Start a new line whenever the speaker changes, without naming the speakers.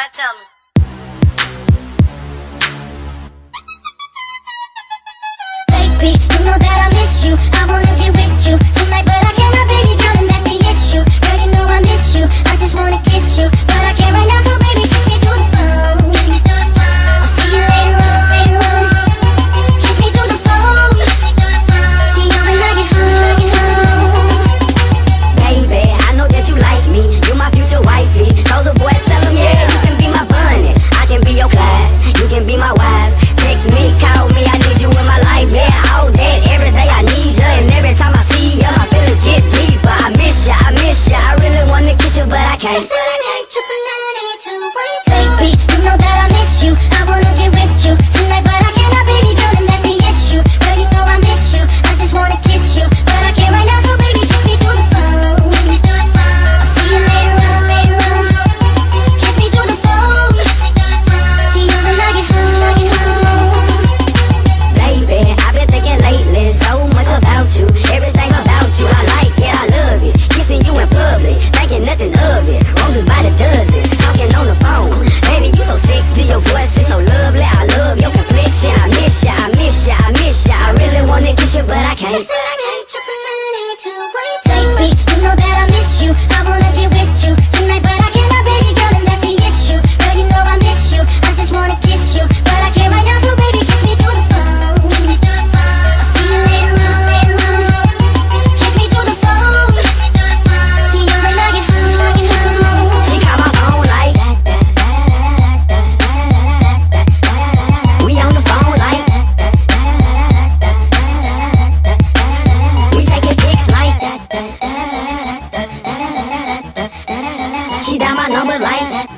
boy, tell him.
Baby, you know that I miss you. I wanna get with you tonight, but I cannot, baby girl, and that's the issue. Girl, you know I miss you. I just wanna kiss you, but I can't right now, so baby, kiss me through the phone. Kiss me through the phone. I'll see you later on, later on. Kiss me through the phone. Kiss me through the phone. See you when I get home. Baby, I know that you like me. You're my future wifey. Soulja Boy, tell him, yeah, you can be my bunny. I can be your Clyde. You can be my wife. Text me, call me, I need you in my life. Yeah, all that, every day I need you. And every time I see you, my feelings get deeper. I miss you, I miss you. I really wanna kiss you, but I can't. Baby, you know that I miss you. I wanna get with you tonight, but I cannot, baby girl, and that's the issue. Girl, you know I miss you. I just wanna kiss you, but I can't right now, so baby, kiss me through the phone. Kiss me through the phone. I'll see you later on, later on. Kiss me through the phone. Kiss me through the phone. See you when I get home. Baby, I've been thinking lately so much about you. Everything about you, I like it, I love it. Kissing you in public, thinking nothing of it. Roses by the dozen, talking on the phone. Baby, you so sexy, your voice is so lovely. I love your complexion, I miss you, I miss you, I miss you. I really wanna kiss you, but I can't. Baby, you know that I miss you. I wanna get with you tonight, but I cannot, baby girl, and that's the issue. Girl, you know I miss you. I just wanna kiss you, but I can't right now, so baby, kiss me through the phone. Kiss me through the phone. I'll see you later on, later on. Kiss me through the phone. Kiss me through the phone. See you when I get home. She call my phone like we on the phone like we taking pics like she dial my number like